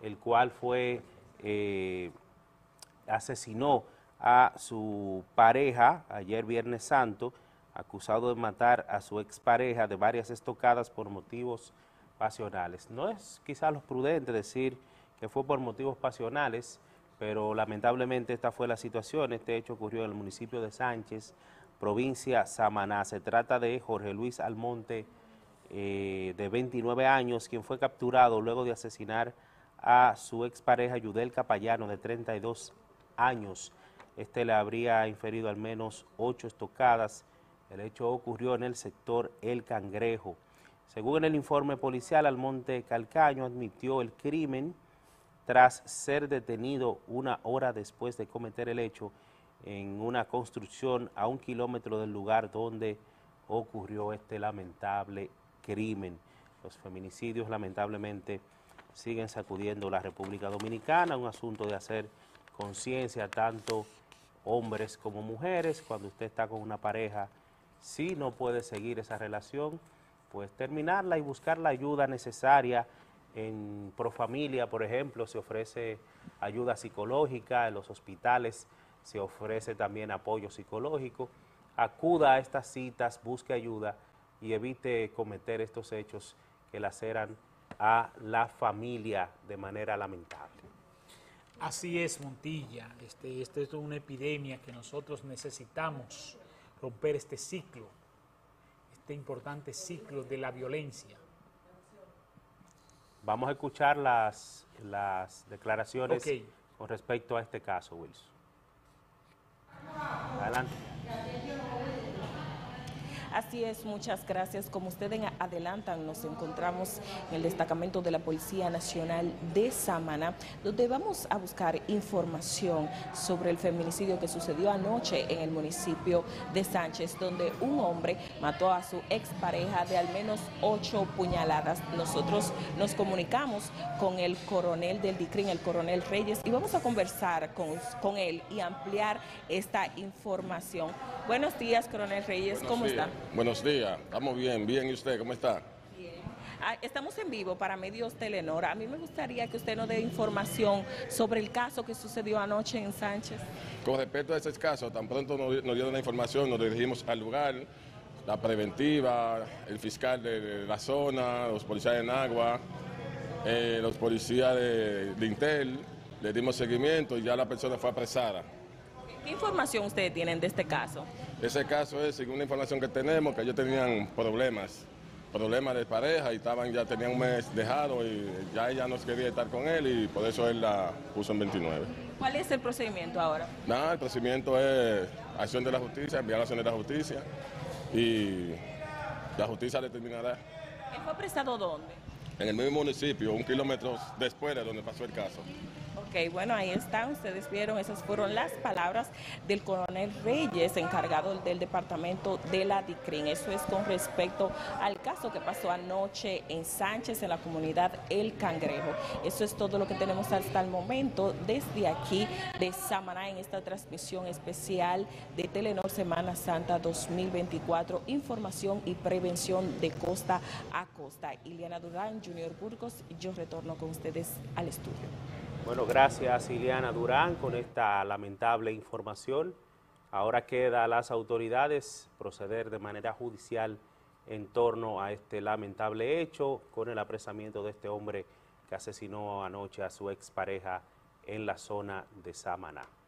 el cual asesinó a su pareja ayer Viernes Santo, acusado de matar a su expareja de varias estocadas por motivos pasionales. No es quizás lo prudente decir que fue por motivos pasionales, pero lamentablemente esta fue la situación. Este hecho ocurrió en el municipio de Sánchez, provincia Samaná. Se trata de Jorge Luis Almonte, de 29 años, quien fue capturado luego de asesinar a su expareja Yudel Capayano, de 32 años. Este le habría inferido al menos 8 estocadas. El hecho ocurrió en el sector El Cangrejo. Según el informe policial, Almonte Calcaño admitió el crimen tras ser detenido una hora después de cometer el hecho en una construcción a 1 kilómetro del lugar donde ocurrió este lamentable crimen. Los feminicidios lamentablemente siguen sacudiendo la República Dominicana, un asunto de hacer conciencia tanto hombres como mujeres. Cuando usted está con una pareja, si no puede seguir esa relación, pues terminarla y buscar la ayuda necesaria. En Profamilia, por ejemplo, se ofrece ayuda psicológica, en los hospitales se ofrece también apoyo psicológico. Acuda a estas citas, busque ayuda y evite cometer estos hechos que laceran a la familia de manera lamentable. Así es, Montilla. Esta es una epidemia que nosotros necesitamos romper este ciclo, este importante ciclo de la violencia. Vamos a escuchar las declaraciones con respecto a este caso, Wilson. Adelante. Así es, muchas gracias. Como ustedes adelantan, nos encontramos en el destacamento de la Policía Nacional de Samaná, donde vamos a buscar información sobre el feminicidio que sucedió anoche en el municipio de Sánchez, donde un hombre mató a su expareja de al menos 8 puñaladas. Nosotros nos comunicamos con el coronel del DICRIN, el coronel Reyes, y vamos a conversar con él y ampliar esta información. Buenos días, coronel Reyes, ¿cómo está? Buenos días, estamos bien, bien, ¿y usted cómo está? Bien. Estamos en vivo para Medios Telenor. A mí me gustaría que usted nos dé información sobre el caso que sucedió anoche en Sánchez. Con respecto a ese caso, tan pronto nos dieron la información, nos dirigimos al lugar, la preventiva, el fiscal de la zona, los policías de Nagua, los policías de Intel, le dimos seguimiento y ya la persona fue apresada. ¿Qué información ustedes tienen de este caso? Ese caso es, según la información que tenemos, que ellos tenían problemas de pareja y ya tenían un mes dejado y ya ella no quería estar con él y por eso él la puso en 29. ¿Cuál es el procedimiento ahora? Nada, el procedimiento es acción de la justicia, enviar a acción de la justicia y la justicia determinará. ¿Él fue apresado dónde? En el mismo municipio, 1 kilómetro después de donde pasó el caso. Ok, bueno, ahí están, ustedes vieron, esas fueron las palabras del coronel Reyes, encargado del departamento de la DICRIN. Eso es con respecto al caso que pasó anoche en Sánchez, en la comunidad El Cangrejo. Eso es todo lo que tenemos hasta el momento desde aquí de Samaná en esta transmisión especial de Telenor Semana Santa 2024, información y prevención de costa a costa. Ileana Durán, Junior Burgos, yo retorno con ustedes al estudio. Bueno, gracias Ileana Durán con esta lamentable información. Ahora queda a las autoridades proceder de manera judicial en torno a este lamentable hecho con el apresamiento de este hombre que asesinó anoche a su expareja en la zona de Samaná.